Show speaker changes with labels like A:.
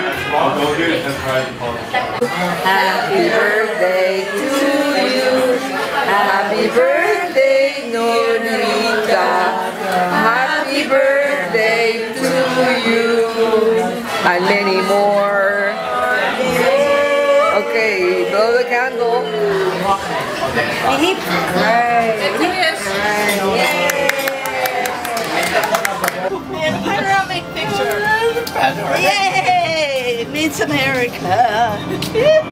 A: Happy birthday to you. Happy birthday, Norita. Happy birthday to you. And many more. Okay, blow the candle. Right.
B: Panoramic picture. Yay! Meets America.